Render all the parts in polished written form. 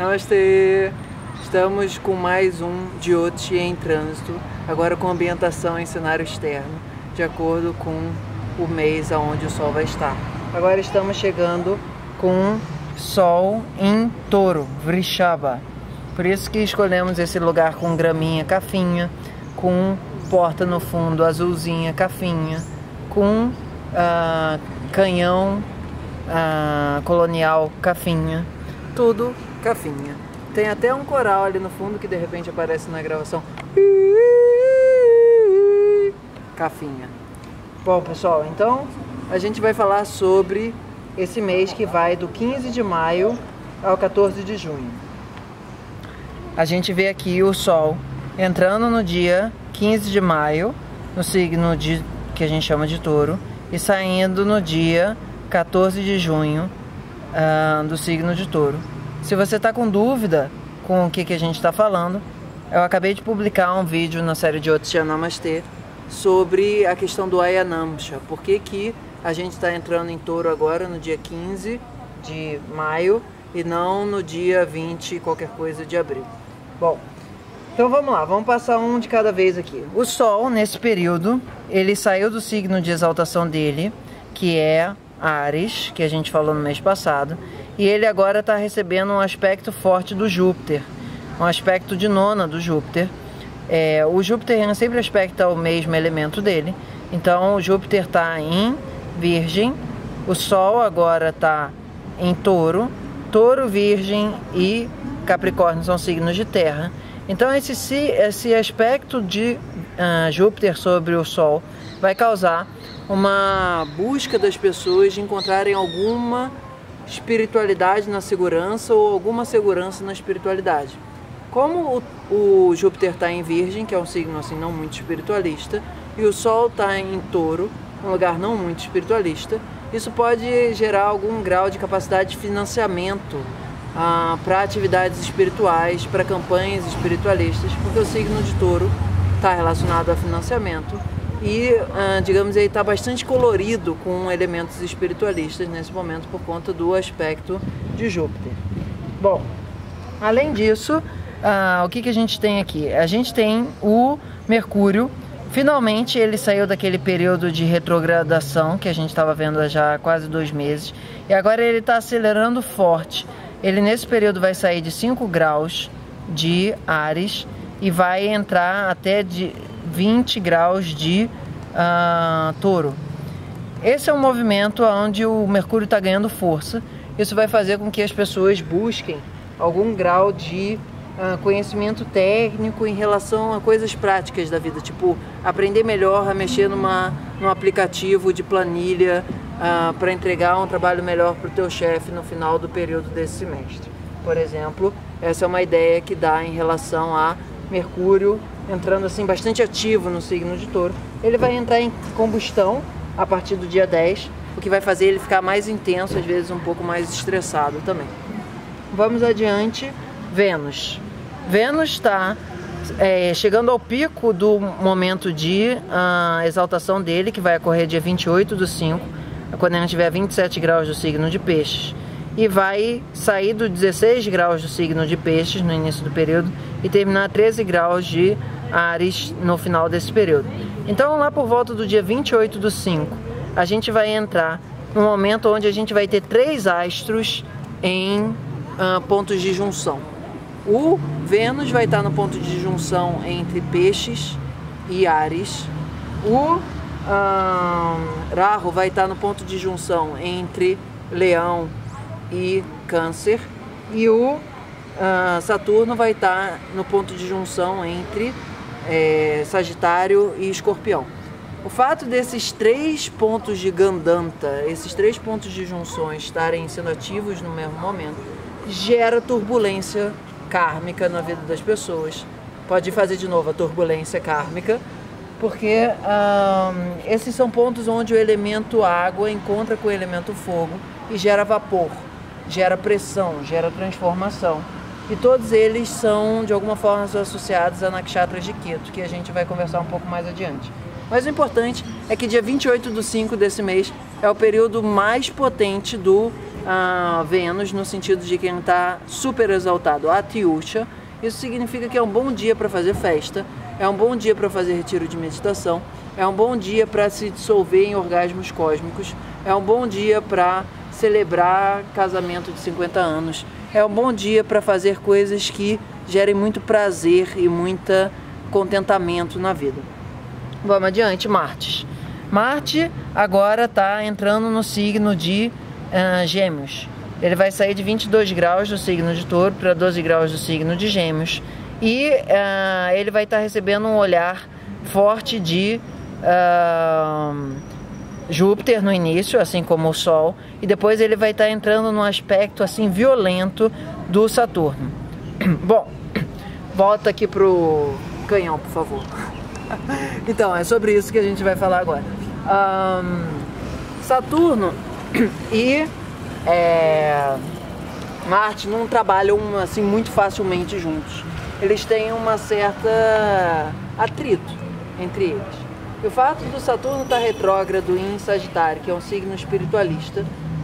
Namastê! Estamos com mais um Jyoti em trânsito, agora com ambientação em cenário externo, de acordo com o mês aonde o Sol vai estar. Agora estamos chegando com Sol em Touro, Vrishaba. Por isso que escolhemos esse lugar com graminha cafinha, com porta no fundo azulzinha cafinha, com canhão colonial cafinha, tudo cafinha. Tem até um coral ali no fundo que de repente aparece na gravação. Cafinha. Bom, pessoal, então a gente vai falar sobre esse mês que vai do 15 de maio ao 14 de junho. A gente vê aqui o Sol entrando no dia 15 de maio, no signo que a gente chama de Touro, e saindo no dia 14 de junho do signo de Touro. Se você está com dúvida com o que a gente está falando, eu acabei de publicar um vídeo na série de Jyoti Namastê sobre a questão do Ayanamsha. Por que a gente está entrando em Touro agora no dia 15 de maio e não no dia 20 qualquer coisa de abril. Bom, então vamos lá, vamos passar um de cada vez aqui. O Sol, nesse período, ele saiu do signo de exaltação dele, que é Áries, que a gente falou no mês passado, e ele agora está recebendo um aspecto forte do Júpiter, um aspecto de nona do Júpiter. O Júpiter sempre aspecta o mesmo elemento dele, então o Júpiter está em Virgem, o Sol agora está em Touro, Touro, Virgem e Capricórnio são signos de terra. Então esse aspecto de Júpiter sobre o Sol vai causar uma busca das pessoas de encontrarem alguma espiritualidade na segurança ou alguma segurança na espiritualidade. Como o Júpiter está em Virgem, que é um signo assim não muito espiritualista, e o Sol está em Touro, um lugar não muito espiritualista, isso pode gerar algum grau de capacidade de financiamento para atividades espirituais, para campanhas espiritualistas, porque o signo de Touro está relacionado a financiamento e, digamos, ele está bastante colorido com elementos espiritualistas nesse momento por conta do aspecto de Júpiter. Bom, além disso, o que a gente tem aqui? A gente tem o Mercúrio. Finalmente ele saiu daquele período de retrogradação que a gente estava vendo já há quase 2 meses e agora ele está acelerando forte. Ele nesse período vai sair de 5 graus de Áries e vai entrar até de 20 graus de Touro. Esse é um movimento onde o Mercúrio está ganhando força. Isso vai fazer com que as pessoas busquem algum grau de conhecimento técnico em relação a coisas práticas da vida, tipo aprender melhor a mexer num aplicativo de planilha para entregar um trabalho melhor para o teu chefe no final do período desse semestre. Por exemplo, essa é uma ideia que dá em relação a Mercúrio entrando assim bastante ativo no signo de Touro. Ele vai entrar em combustão a partir do dia 10, o que vai fazer ele ficar mais intenso, às vezes um pouco mais estressado também. Vamos adiante. Vênus. Vênus está chegando ao pico do momento de exaltação dele, que vai ocorrer dia 28/5, quando ele tiver 27 graus do signo de Peixes, e vai sair do 16 graus do signo de Peixes no início do período e terminar 13 graus de Áries no final desse período. Então lá por volta do dia 28/5, a gente vai entrar num momento onde a gente vai ter 3 astros em pontos de junção. O Vênus vai estar no ponto de junção entre Peixes e Áries. O Rahu vai estar no ponto de junção entre Leão e Câncer. E o Saturno vai estar no ponto de junção entre Sagitário e Escorpião. O fato desses 3 pontos de Gandanta, esses 3 pontos de junções estarem sendo ativos no mesmo momento, gera turbulência kármica na vida das pessoas. Pode fazer de novo a turbulência kármica, porque esses são pontos onde o elemento água encontra com o elemento fogo e gera vapor, gera pressão, gera transformação. E todos eles são de alguma forma associados a nakshatras de Ketu, que a gente vai conversar um pouco mais adiante. Mas o importante é que dia 28/5 desse mês é o período mais potente do Vênus, no sentido de quem está super exaltado, Atyusha. Isso significa que é um bom dia para fazer festa, é um bom dia para fazer retiro de meditação, é um bom dia para se dissolver em orgasmos cósmicos, é um bom dia para celebrar casamento de 50 anos, é um bom dia para fazer coisas que gerem muito prazer e muito contentamento na vida. Vamos adiante, Marte. Marte agora está entrando no signo de Gêmeos. Ele vai sair de 22 graus do signo de Touro para 12 graus do signo de Gêmeos. E ele vai estar recebendo um olhar forte de Júpiter no início, assim como o Sol. E depois ele vai estar entrando num aspecto assim violento do Saturno. Bom, volta aqui pro canhão, por favor. Então, é sobre isso que a gente vai falar agora. Saturno e Marte não trabalham assim muito facilmente juntos. Eles têm uma certa atrito entre eles. E o fato do Saturno estar retrógrado em Sagitário, que é um signo espiritualista,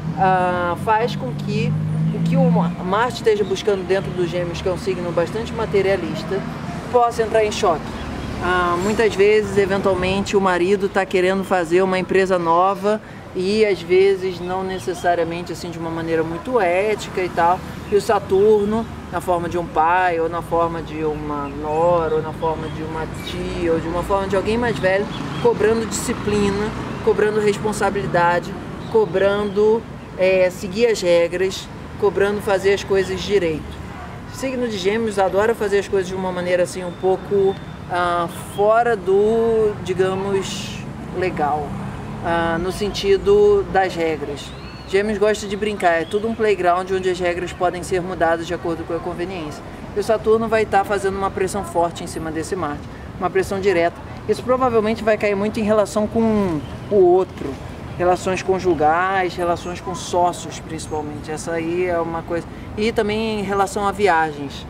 faz com que o que o Marte esteja buscando dentro dos Gêmeos, que é um signo bastante materialista, possa entrar em choque. Muitas vezes, eventualmente, o marido está querendo fazer uma empresa nova e às vezes não necessariamente assim de uma maneira muito ética e tal, e o Saturno, na forma de um pai, ou na forma de uma nora, ou na forma de uma tia, ou de uma forma de alguém mais velho, cobrando disciplina, cobrando responsabilidade, cobrando seguir as regras, cobrando fazer as coisas direito. O signo de Gêmeos adora fazer as coisas de uma maneira assim um pouco fora do, digamos, legal. No sentido das regras. Gêmeos gosta de brincar, é tudo um playground onde as regras podem ser mudadas de acordo com a conveniência. E o Saturno vai estar fazendo uma pressão forte em cima desse Marte, uma pressão direta. Isso provavelmente vai cair muito em relação com o outro, relações conjugais, relações com sócios principalmente. Essa aí é uma coisa. E também em relação a viagens.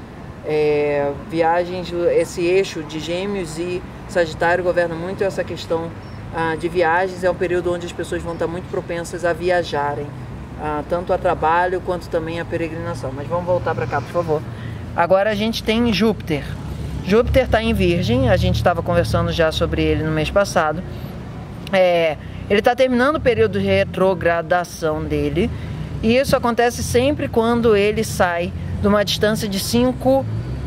Viagens, esse eixo de Gêmeos e Sagitário governa muito essa questão de viagens. É um período onde as pessoas vão estar muito propensas a viajarem, tanto a trabalho quanto também a peregrinação. Mas vamos voltar para cá, por favor. Agora a gente tem Júpiter. Júpiter está em Virgem, a gente estava conversando já sobre ele no mês passado. Ele está terminando o período de retrogradação dele, e isso acontece sempre quando ele sai de uma distância de 5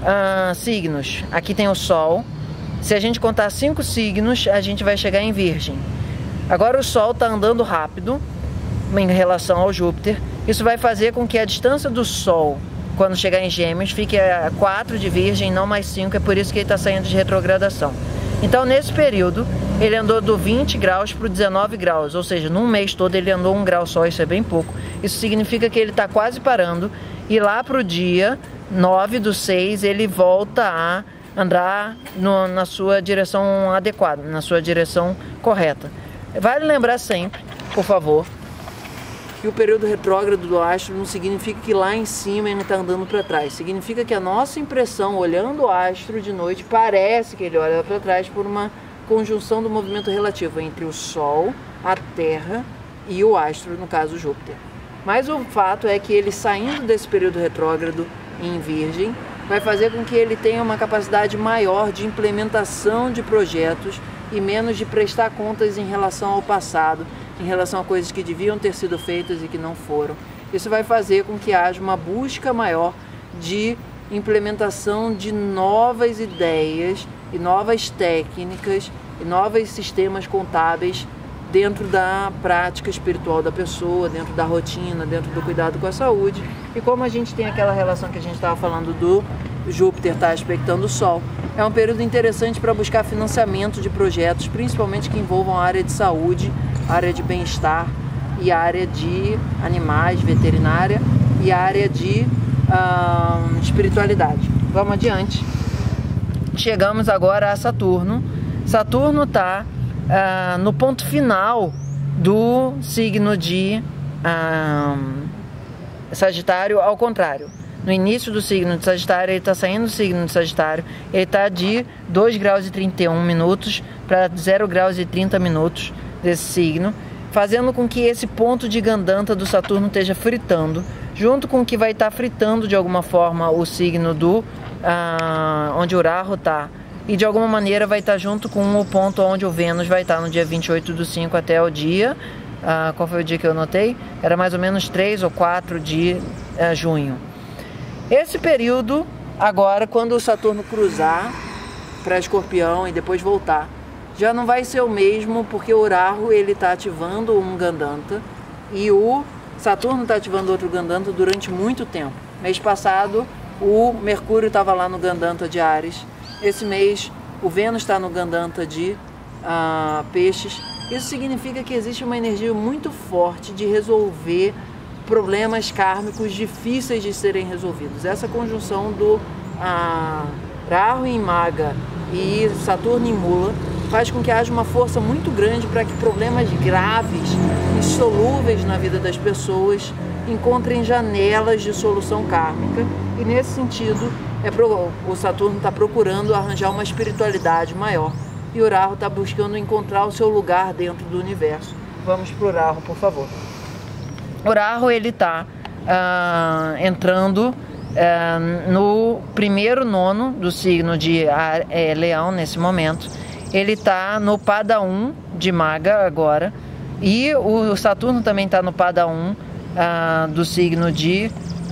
signos. Aqui tem o Sol. Se a gente contar 5 signos, a gente vai chegar em Virgem. Agora o Sol está andando rápido em relação ao Júpiter. Isso vai fazer com que a distância do Sol, quando chegar em Gêmeos, fique a 4 de Virgem, não mais 5. É por isso que ele está saindo de retrogradação. Então, nesse período, ele andou do 20 graus para o 19 graus. Ou seja, num mês todo ele andou 1 grau só, isso é bem pouco. Isso significa que ele está quase parando. E lá para o dia 9/6, ele volta a andar na sua direção adequada, na sua direção correta. Vale lembrar sempre, por favor, que o período retrógrado do astro não significa que lá em cima ele está andando para trás. Significa que a nossa impressão, olhando o astro de noite, parece que ele olha para trás por uma conjunção do movimento relativo entre o Sol, a Terra e o astro, no caso Júpiter. Mas o fato é que ele, saindo desse período retrógrado em Virgem, vai fazer com que ele tenha uma capacidade maior de implementação de projetos e menos de prestar contas em relação ao passado, em relação a coisas que deviam ter sido feitas e que não foram. Isso vai fazer com que haja uma busca maior de implementação de novas ideias e novas técnicas e novos sistemas contábeis dentro da prática espiritual da pessoa, dentro da rotina, dentro do cuidado com a saúde. E como a gente tem aquela relação que a gente estava falando do Júpiter estar aspectando o Sol, é um período interessante para buscar financiamento de projetos, principalmente que envolvam a área de saúde, a área de bem-estar e a área de animais, veterinária e a área de espiritualidade. Vamos adiante. Chegamos agora a Saturno. Saturno está no ponto final do signo de Sagitário, ao contrário. No início do signo de Sagitário, ele está saindo do signo de Sagitário, ele está de 2 graus e 31 minutos para 0 graus e 30 minutos desse signo, fazendo com que esse ponto de Gandanta do Saturno esteja fritando, junto com o que vai estar fritando de alguma forma o signo do onde o Rahu está, e de alguma maneira vai estar junto com o ponto onde o Vênus vai estar no dia 28/5 até o dia, qual foi o dia que eu notei? Era mais ou menos 3 ou 4 de junho. Esse período, agora, quando o Saturno cruzar para Escorpião e depois voltar, já não vai ser o mesmo, porque o Rahu ele está ativando um Gandanta e o Saturno está ativando outro Gandanta durante muito tempo. Mês passado o Mercúrio estava lá no Gandanta de Áries, esse mês o Vênus está no Gandanta de Peixes. Isso significa que existe uma energia muito forte de resolver problemas kármicos difíceis de serem resolvidos. Essa conjunção do Rahu em Maga e Saturno em Mula faz com que haja uma força muito grande para que problemas graves, insolúveis na vida das pessoas, encontrem janelas de solução kármica. E nesse sentido, o Saturno está procurando arranjar uma espiritualidade maior e o Rahu está buscando encontrar o seu lugar dentro do universo. Vamos para o Rahu, por favor. O Rahu ele está entrando no primeiro nono do signo de Leão nesse momento. Ele está no Pada 1 de Maga agora, e o Saturno também está no Pada 1 do signo de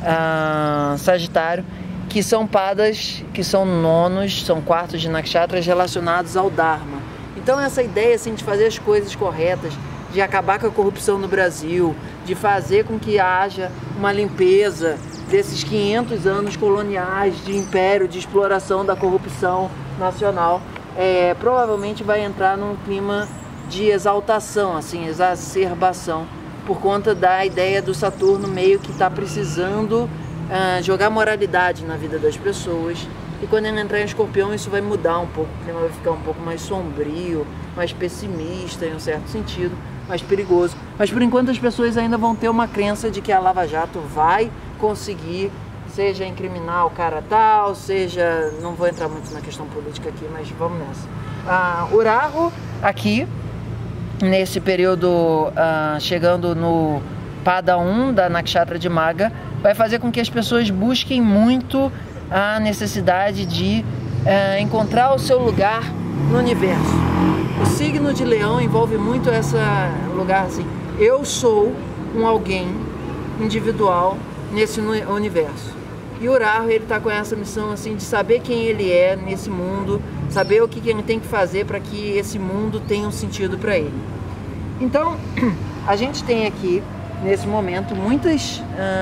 Sagitário, que são padas, que são nonos, são quartos de nakshatras relacionados ao Dharma. Então essa ideia assim, de fazer as coisas corretas, de acabar com a corrupção no Brasil, de fazer com que haja uma limpeza desses 500 anos coloniais de império, de exploração da corrupção nacional, provavelmente vai entrar num clima de exaltação, assim, exacerbação, por conta da ideia do Saturno meio que está precisando jogar moralidade na vida das pessoas. E quando ele entrar em Escorpião, isso vai mudar um pouco, o clima vai ficar um pouco mais sombrio, mais pessimista em um certo sentido, mais perigoso. Mas por enquanto as pessoas ainda vão ter uma crença de que a Lava Jato vai conseguir, seja incriminar o cara tal, seja... Não vou entrar muito na questão política aqui, mas vamos nessa. O Rahu aqui, nesse período, chegando no Pada 1 da Nakshatra de Maga, vai fazer com que as pessoas busquem muito a necessidade de encontrar o seu lugar no universo. O signo de Leão envolve muito esse lugar assim, eu sou um alguém individual nesse universo. E o Rahu, ele está com essa missão assim de saber quem ele é nesse mundo, saber o que ele tem que fazer para que esse mundo tenha um sentido para ele. Então, a gente tem aqui, nesse momento, muitas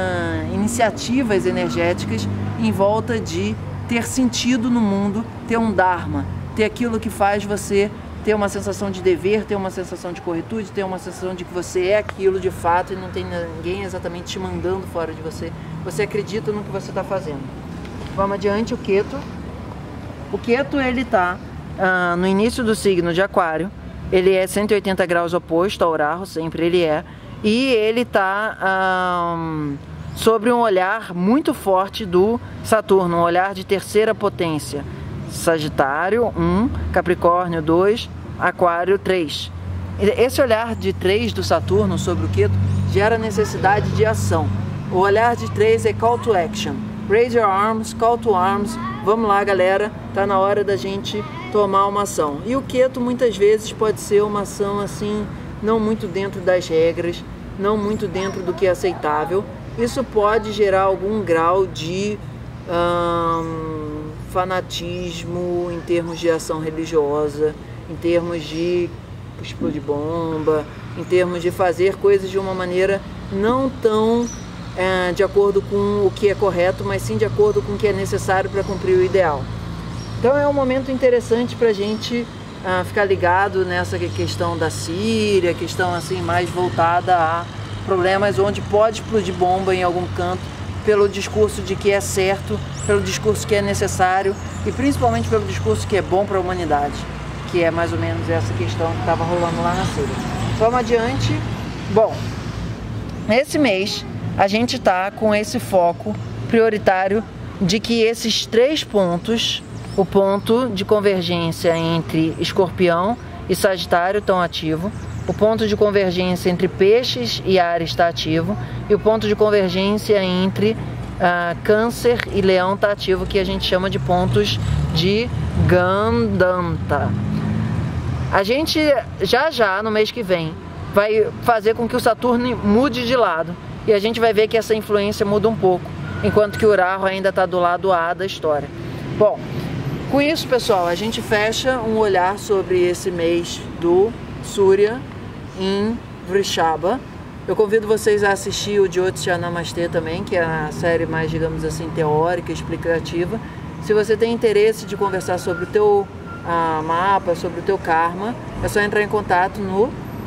iniciativas energéticas em volta de ter sentido no mundo, ter um Dharma, ter aquilo que faz você ter uma sensação de dever, ter uma sensação de corretude, ter uma sensação de que você é aquilo de fato e não tem ninguém exatamente te mandando fora de você. Você acredita no que você está fazendo. Vamos adiante, o Ketu. O Ketu, ele está no início do signo de Aquário. Ele é 180 graus oposto ao Rahu, sempre ele é. E ele está sobre um olhar muito forte do Saturno, um olhar de terceira potência. Sagitário 1, Capricórnio 2, Aquário 3. Esse olhar de 3 do Saturno sobre o Ketu gera necessidade de ação. O olhar de 3 é call to action. Raise your arms, call to arms. Vamos lá, galera, tá na hora da gente tomar uma ação. E o Ketu muitas vezes pode ser uma ação assim, não muito dentro das regras, não muito dentro do que é aceitável. Isso pode gerar algum grau de fanatismo em termos de ação religiosa, em termos de explodir bomba, em termos de fazer coisas de uma maneira não tão de acordo com o que é correto, mas sim de acordo com o que é necessário para cumprir o ideal. Então é um momento interessante para a gente ficar ligado nessa questão da Síria, questão assim mais voltada a problemas onde pode explodir bomba em algum canto, pelo discurso de que é certo, pelo discurso que é necessário e principalmente pelo discurso que é bom para a humanidade, que é mais ou menos essa questão que estava rolando lá na Síria. Vamos adiante. Bom, esse mês a gente está com esse foco prioritário de que esses 3 pontos, o ponto de convergência entre Escorpião e Sagitário estão ativos, o ponto de convergência entre Peixes e Áries está ativo, e o ponto de convergência entre Câncer e Leão está ativo, que a gente chama de pontos de Gandanta. A gente já no mês que vem vai fazer com que o Saturno mude de lado, e a gente vai ver que essa influência muda um pouco, enquanto que o Uraho ainda está do lado A da história. Bom, com isso, pessoal, a gente fecha um olhar sobre esse mês do Surya em Vrishaba. Eu convido vocês a assistir o Jyotisha Namastê também, que é a série mais, digamos assim, teórica, explicativa. Se você tem interesse de conversar sobre o teu mapa, sobre o teu karma, é só entrar em contato no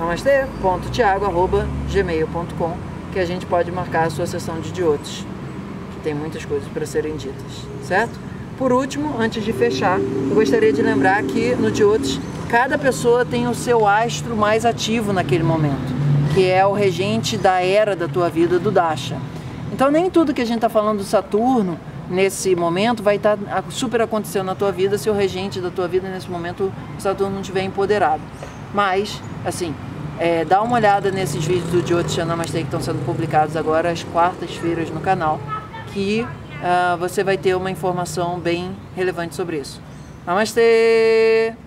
namastê.tiago@gmail.com, que a gente pode marcar a sua sessão de Jyotish, que tem muitas coisas para serem ditas, certo? Por último, antes de fechar, eu gostaria de lembrar que no Jyotish, cada pessoa tem o seu astro mais ativo naquele momento, que é o regente da era da tua vida, do Dasha. Então nem tudo que a gente está falando do Saturno nesse momento vai estar super acontecendo na tua vida se o regente da tua vida nesse momento, o Saturno, não estiver empoderado. Mas, assim, dá uma olhada nesses vídeos do Jyotisha Namastê que estão sendo publicados agora às quartas-feiras no canal, que você vai ter uma informação bem relevante sobre isso. Namastê!